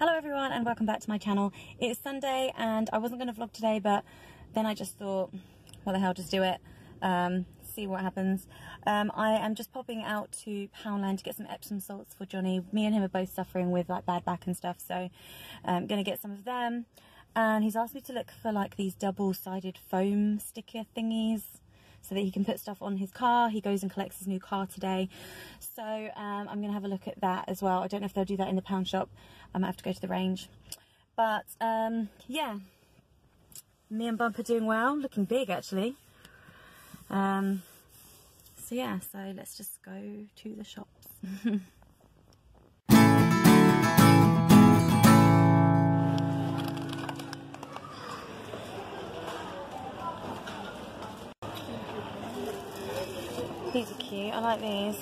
Hello everyone and welcome back to my channel. It's Sunday and I wasn't going to vlog today, but then I just thought, what the hell, just do it, see what happens. I am just popping out to Poundland to get some Epsom salts for Johnny. Me and him are both suffering with like bad back and stuff, so I'm going to get some of them. And he's asked me to look for like these double-sided foam sticker thingies so that he can put stuff on his car. He goes and collects his new car today. So I'm going to have a look at that as well. I don't know if they'll do that in the pound shop. I might have to go to the range. But yeah, me and Bump are doing well, looking big actually. So yeah, so let's just go to the shops. These are cute, I like these.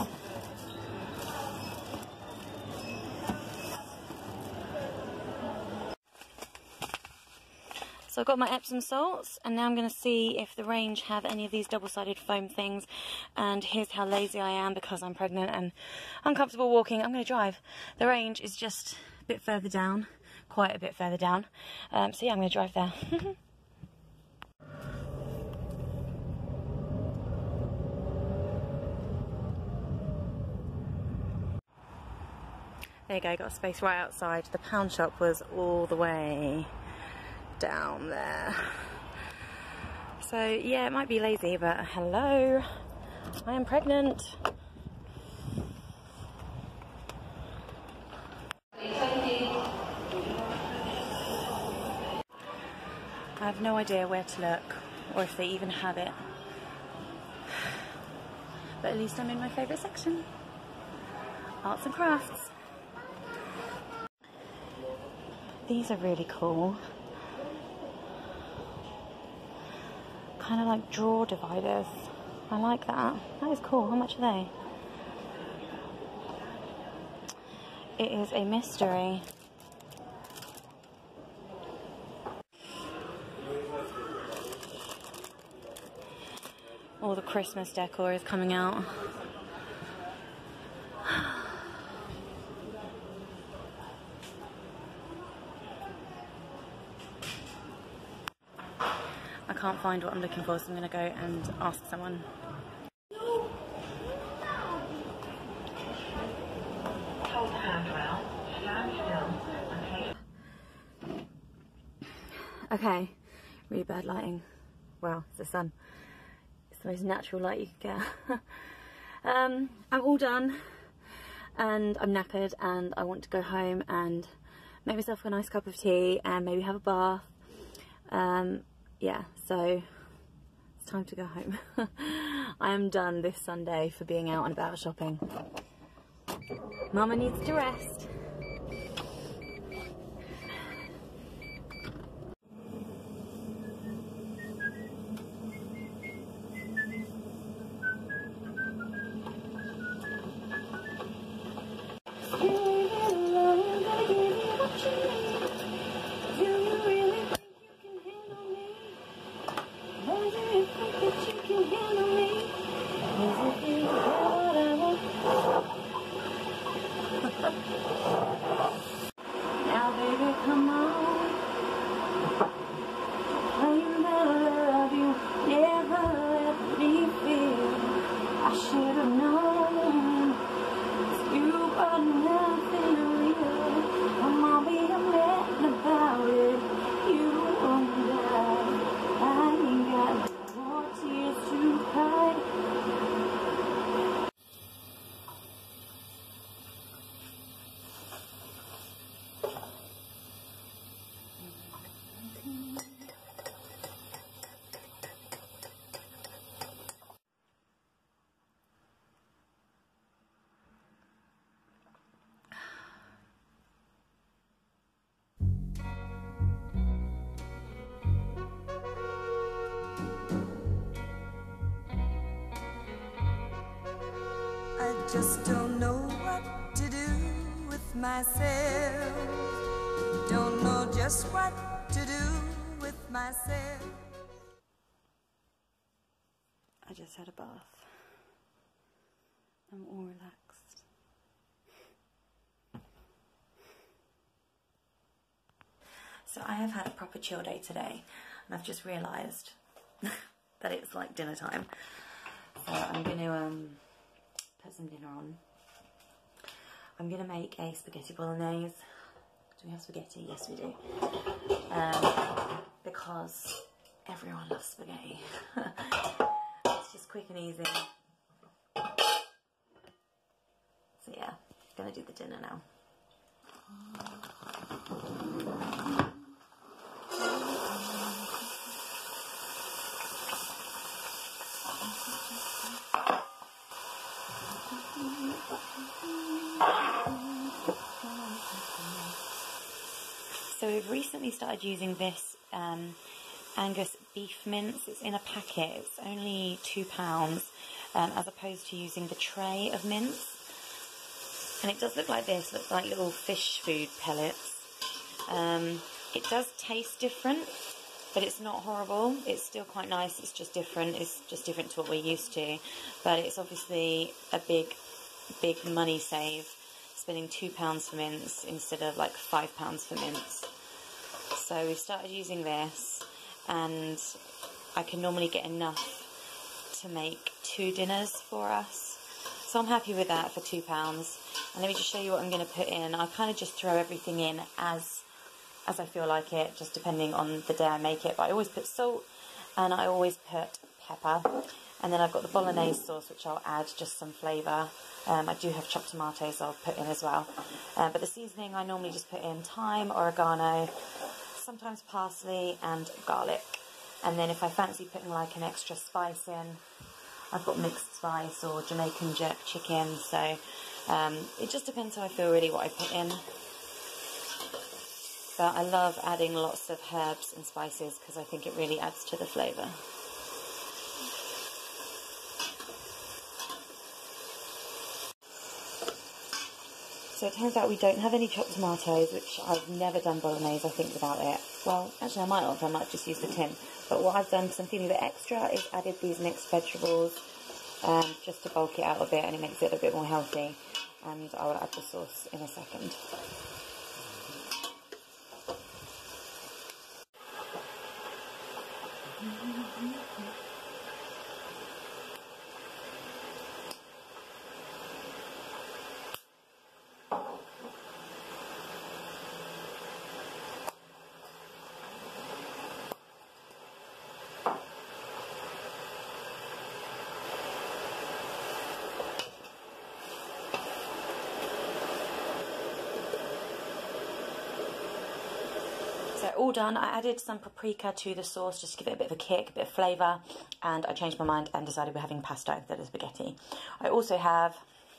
So I've got my Epsom salts, and now I'm going to see if the range have any of these double-sided foam things. And here's how lazy I am because I'm pregnant and uncomfortable walking. I'm going to drive. The range is just a bit further down, quite a bit further down. So yeah, I'm going to drive there. There you go, got a space right outside. The pound shop was all the way down there. So yeah, it might be lazy, but hello, I am pregnant. I have no idea where to look or if they even have it. But at least I'm in my favourite section. Arts and crafts. These are really cool. Kind of like drawer dividers. I like that. That is cool. How much are they? It is a mystery. All the Christmas decor is coming out. I can't find what I'm looking for, so I'm going to go and ask someone. Okay, really bad lighting. Wow, it's the sun. It's the most natural light you can get. I'm all done and I'm knackered and I want to go home and make myself a nice cup of tea and maybe have a bath. Yeah, so it's time to go home. I am done this Sunday for being out and about shopping. Mama needs to rest. Now baby, come on. Claim that I love you, never let me feel. I should have known. It's you but nothing real. I'm all being written about it. You and I ain't got no more tears to cry. I just don't know what to do with myself. Don't know just what to do with myself. I just had a bath. I'm all relaxed. So I have had a proper chill day today, and I've just realised that it's like dinner time. So I'm going to put some dinner on. I'm going to make a spaghetti bolognese. Do we have spaghetti? Yes, we do. Because everyone loves spaghetti. It's just quick and easy. So yeah, going to do the dinner now. So we've recently started using this Angus beef mince. It's in a packet. It's only £2, as opposed to using the tray of mince. And it does look like this. Looks like little fish food pellets. It does taste different, but it's not horrible. It's still quite nice. It's just different. It's just different to what we're used to. But it's obviously a big money save, spending £2 for mince instead of like £5 for mince. So we've started using this, and I can normally get enough to make 2 dinners for us. So I'm happy with that for £2. And let me just show you what I'm going to put in. I kind of just throw everything in as I feel like it, just depending on the day I make it. But I always put salt, and I always put pepper. And then I've got the bolognese sauce, which I'll add just some flavour. I do have chopped tomatoes I'll put in as well. But the seasoning, I normally just put in thyme, oregano, sometimes parsley and garlic. And then if I fancy putting like an extra spice in, I've got mixed spice or Jamaican jerk chicken. So it just depends how I feel really what I put in. But I love adding lots of herbs and spices because I think it really adds to the flavour. So it turns out we don't have any chopped tomatoes, which I've never done bolognese, I think, without it. Well, actually I might not, I might have just used the tin. But what I've done, because I'm feeling a bit extra, is added these mixed vegetables just to bulk it out a bit, and it makes it a bit more healthy. And I'll add the sauce in a second. So all done. I added some paprika to the sauce just to give it a bit of a kick, a bit of flavour, and I changed my mind and decided we're having pasta instead of spaghetti. I also have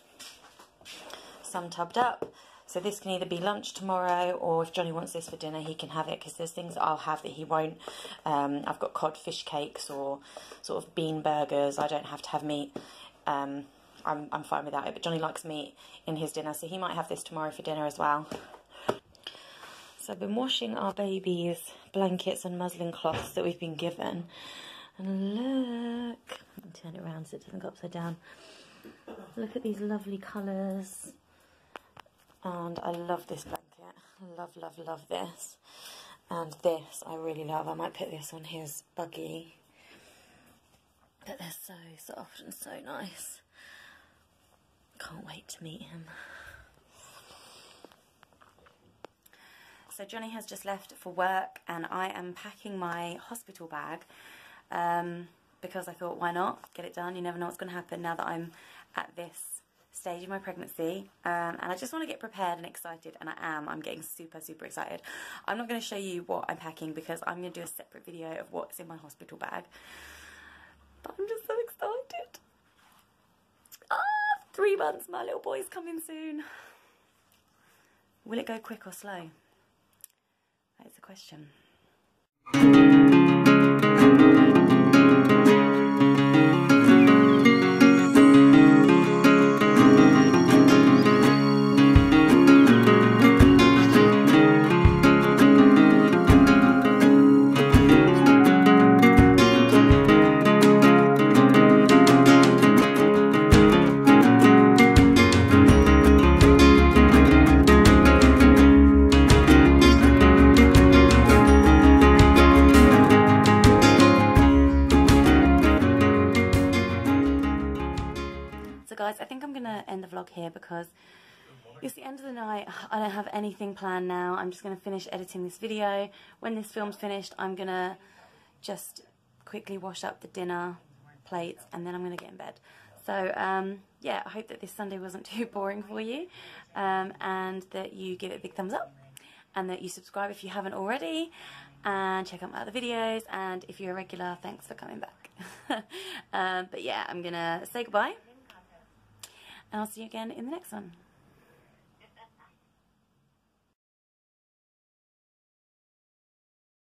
some tubbed up, so this can either be lunch tomorrow, or if Johnny wants this for dinner he can have it, because there's things that I'll have that he won't. I've got cod fish cakes or sort of bean burgers. I don't have to have meat. I'm fine without it, but Johnny likes meat in his dinner, so he might have this tomorrow for dinner as well. So I've been washing our baby's blankets and muslin cloths that we've been given. And look, I'll turn it around so it doesn't go upside down. Look at these lovely colours. And I love this blanket. I love, love, love this. And this I really love. I might put this on his buggy. But they're so soft and so nice. Can't wait to meet him. So Johnny has just left for work, and I am packing my hospital bag because I thought, why not? Get it done. You never know what's going to happen now that I'm at this stage of my pregnancy. And I just want to get prepared and excited, and I am. I'm getting super, super excited. I'm not going to show you what I'm packing because I'm going to do a separate video of what's in my hospital bag. But I'm just so excited. 3 months, my little boy's coming soon. Will it go quick or slow? That is the question. vlog here because it's the end of the night. I don't have anything planned now. I'm just going to finish editing this video. When this film's finished, I'm going to just quickly wash up the dinner plates and then I'm going to get in bed. So, yeah, I hope that this Sunday wasn't too boring for you, and that you give it a big thumbs up, and that you subscribe if you haven't already, and check out my other videos, and if you're a regular, thanks for coming back. But yeah, I'm going to say goodbye, and I'll see you again in the next one.